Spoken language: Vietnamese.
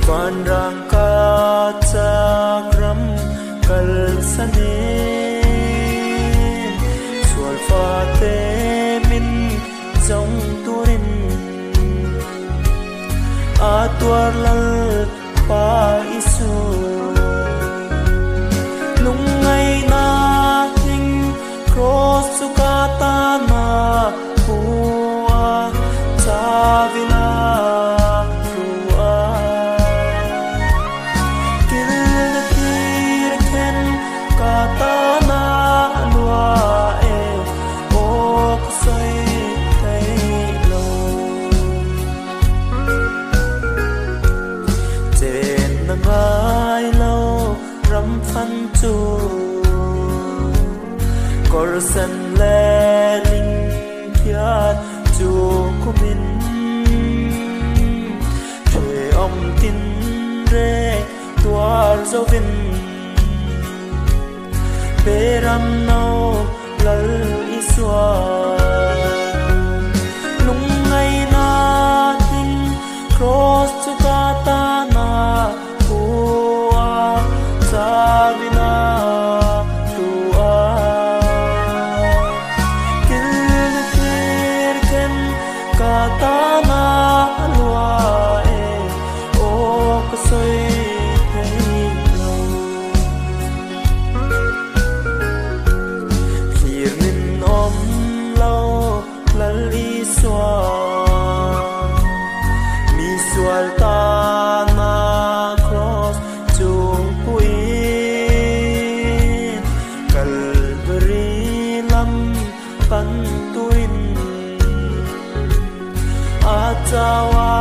van rang ka chakram kal sane sual fa te min trong turin a tuar lal pa isu lung ngai na hing cross sukata na huwa chavila huwa kil kir ken kata na lua e ok sai kai lo chen na ngai lo ram phan chu cor san le ling phiat chu kumin thề om tin re tuar zo vin peram nau lal iswa lung ngai na thing cross chu ka ta na huwa chavina tua kil kir ken kata na lua e ok soi thei lo khir min om lo lal iswa mi sual ta na cross chung puin Calvary lam pan tuin achawa